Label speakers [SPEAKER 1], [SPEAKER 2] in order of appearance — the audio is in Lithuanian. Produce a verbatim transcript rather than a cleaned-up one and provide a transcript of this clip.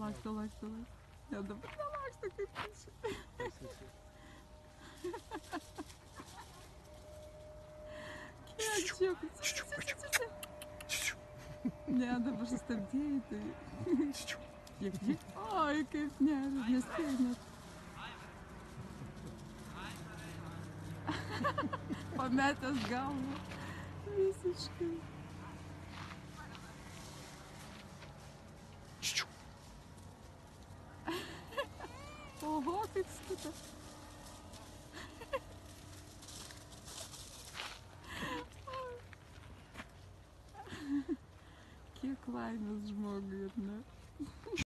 [SPEAKER 1] laksto, laksto, laksto. Ne, dabar nelaksto kaip tyčia. Kiek čia? Ne, dabar sustabdėjai tai. Kiek, kiek? Oi, kaip nervė, nespėjai net. Pametęs galvą. Visiškai. Oho, kaip skuta. Kiek laimės žmogui, ar ne?